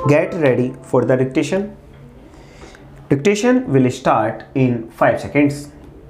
Get ready for the dictation. Dictation will start in 5 seconds.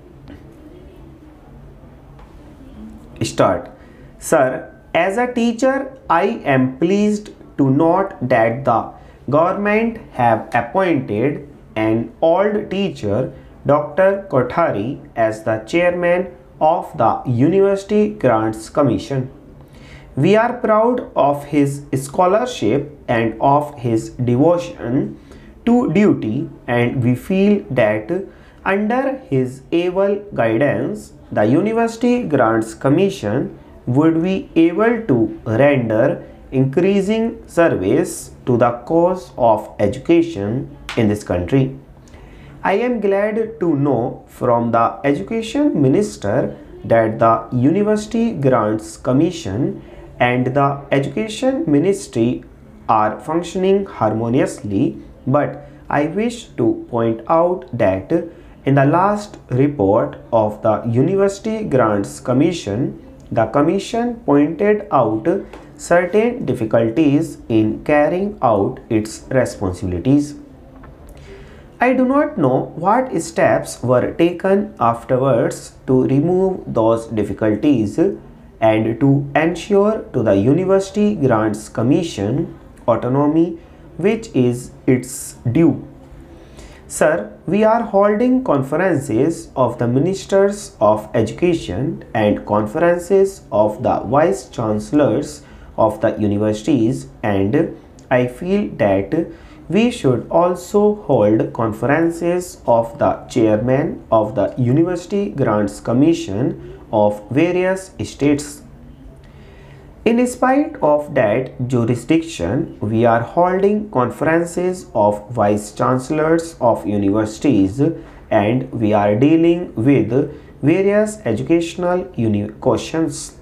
Start. Sir, as a teacher, I am pleased to note that the government have appointed an old teacher, Dr. Kothari, as the chairman of the University Grants Commission. We are proud of his scholarship and of his devotion to duty, and we feel that under his able guidance, the University Grants Commission would be able to render increasing service to the cause of education in this country. I am glad to know from the Education Minister that the University Grants Commission and the Education Ministry are functioning harmoniously, but I wish to point out that in the last report of the University Grants Commission, the Commission pointed out certain difficulties in carrying out its responsibilities. I do not know what steps were taken afterwards to remove those difficulties and to ensure to the University Grants Commission autonomy which is its due. Sir, we are holding conferences of the Ministers of Education and conferences of the Vice Chancellors of the universities, and I feel that we should also hold conferences of the chairman of the University Grants Commission of various states. In spite of that jurisdiction, we are holding conferences of vice chancellors of universities, and we are dealing with various educational questions.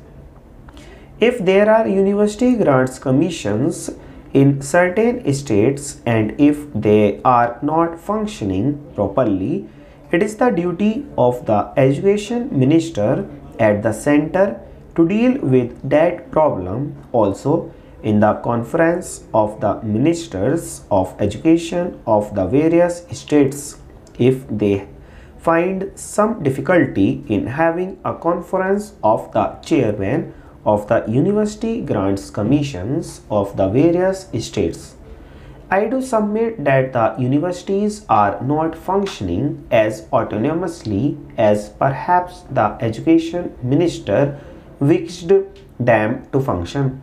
If there are university grants commissions in certain states and if they are not functioning properly, it is the duty of the education minister at the center to deal with that problem also in the conference of the ministers of education of the various states. If they find some difficulty in having a conference of the chairman of the university grants commissions of the various states, I do submit that the universities are not functioning as autonomously as perhaps the education minister wished them to function.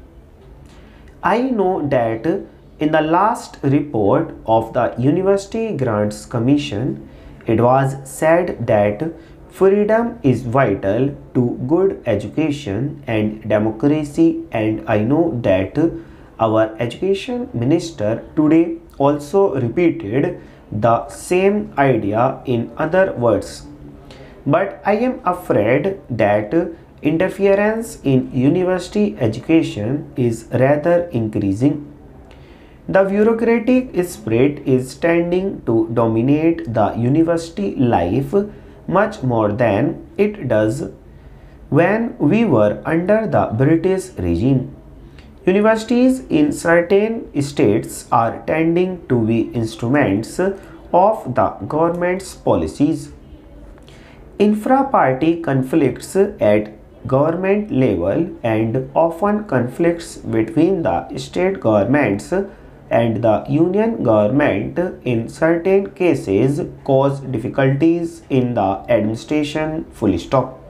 I know that in the last report of the University Grants Commission, it was said that freedom is vital to good education and democracy, and I know that our education minister today also repeated the same idea in other words. But I am afraid that interference in university education is rather increasing. The bureaucratic spirit is tending to dominate the university life much more than it does when we were under the British regime. Universities in certain states are tending to be instruments of the government's policies. Infra-party conflicts at government level and often conflicts between the state governments and the union government in certain cases cause difficulties in the administration. Full stop.